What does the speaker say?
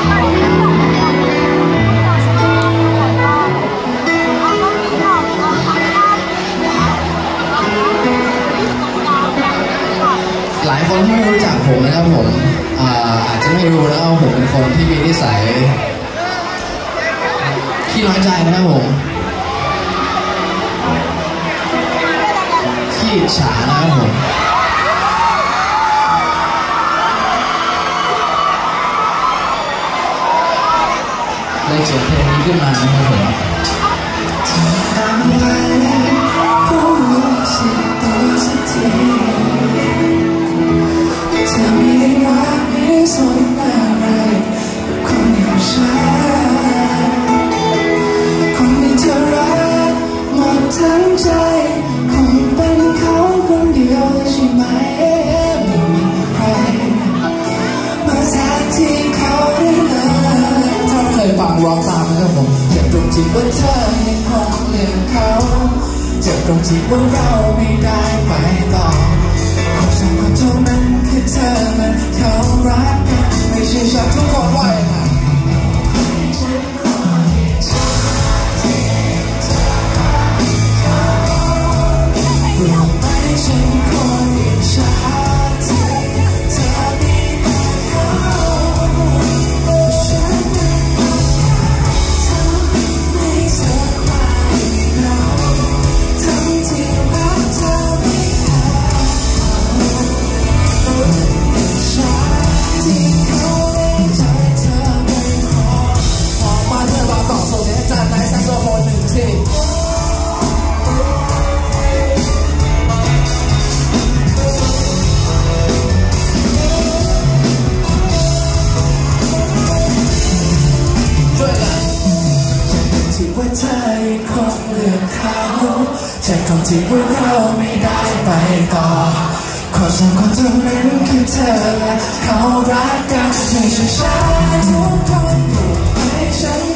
หลายคนที่ไม่รู้จักผมนะครับผมอาจจะไม่รู้แล้วว่าผมเป็นคนที่มีนิสัยขี้น้อยใจนะครับผมขี้อิจฉานะครับผมเลยเขียนเพลงนี้ขึ้นมานะครับผมสนอะไรคนอย่างฉันคนที่เธอรักหมดทั้งใจคงเป็นเขาคนเดียวใช่ไหมไม่มีใครมาแทนที่เขาได้เลยถ้าเคยฟังร้องตามนะครับผมเจ็บตรงที่ว่าเธอยังคงเลือกเขาเจ็บตรงที่ว่าเราไม่ได้ไปต่อคนสองคนเท่านั้นคือเธอและเขารักกันไม่ใช่ฉันทุกคนว่าอย่างไรรู้ไหมฉันคนอิจฉาเธอมีแต่เขาฉันทำให้เธอคลายเหงาทั้งที่รักเธอไม่หาที่เขาได้ใจเธอไม่ขอออกมาเพื่อมาต่อส่งเสียงจากนายแซกโซโฟนหนึ่งทีที่ว่าเธอยังคงเลือกเขาใจตรงที่ว่าเราไม่ได้ไปต่อคนสองคนเท่านั้นคือเธอและเขารักกันไม่ใช่ฉันทุกคนอยู่ให้ฉัน